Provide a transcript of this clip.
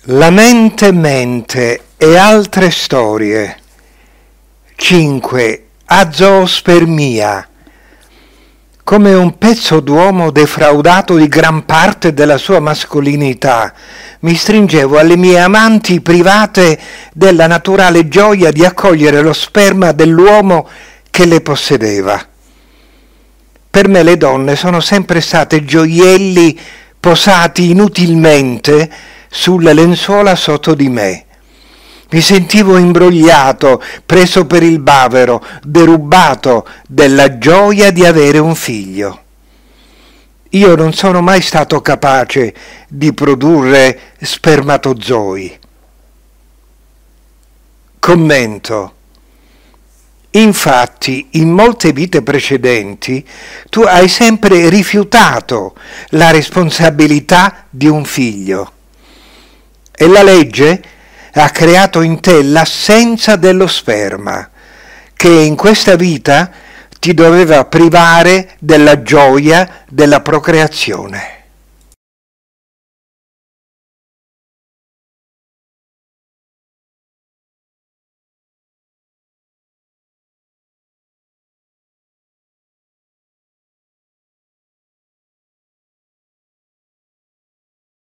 La mente e altre storie. 5. Azoospermia. Come un pezzo d'uomo defraudato di gran parte della sua mascolinità, mi stringevo alle mie amanti private della naturale gioia di accogliere lo sperma dell'uomo che le possedeva. Per me le donne sono sempre state gioielli posati inutilmente sulle lenzuola sotto di me. Mi sentivo imbrogliato, preso per il bavero, derubato della gioia di avere un figlio. Io non sono mai stato capace di produrre spermatozoi. Commento. Infatti, in molte vite precedenti, tu hai sempre rifiutato la responsabilità di un figlio. E la legge ha creato in te l'assenza dello sperma, che in questa vita ti doveva privare della gioia della procreazione.